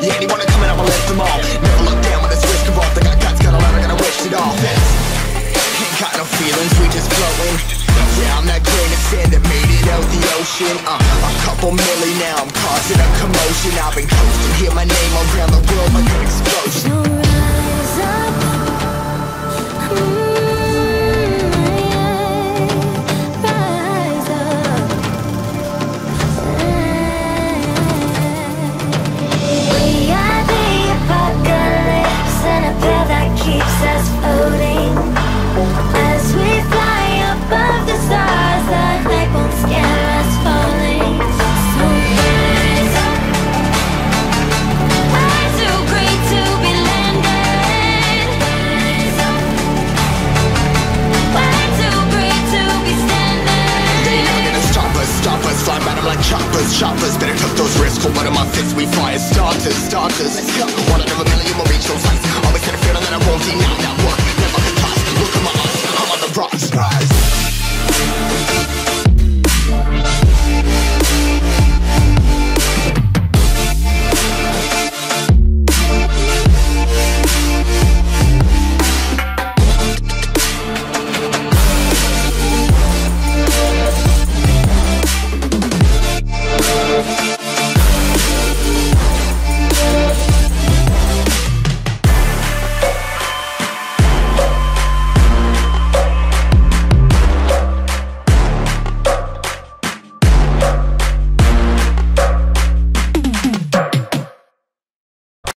anyone to come and I'ma lift them all. Never look down when there's risk involved. I got guts, got a lot, I gotta wish it off. Ain't got no feelings, we just floating. Yeah, I'm that grain of sand that made it out the ocean. A couple milli now, I'm causing a commotion. I've been coasting, hear my name around the world like an explosion. So rise up, rise up. We are the apocalypse, and a pill that keeps us floating. As we fly above the stars, the night won't scare us falling. So rise up, we're too great to be landed. Rise up, we're too great to be standing. They ain't never gonna stop us, fly by them like choppers. Better tuck those risks, hold one of my fists, we fire starters. Let's go, one out of a million will reach those heights. Always had a feeling that I won't deny that work, never could toss. Look at my eyes, I'm on the rocks.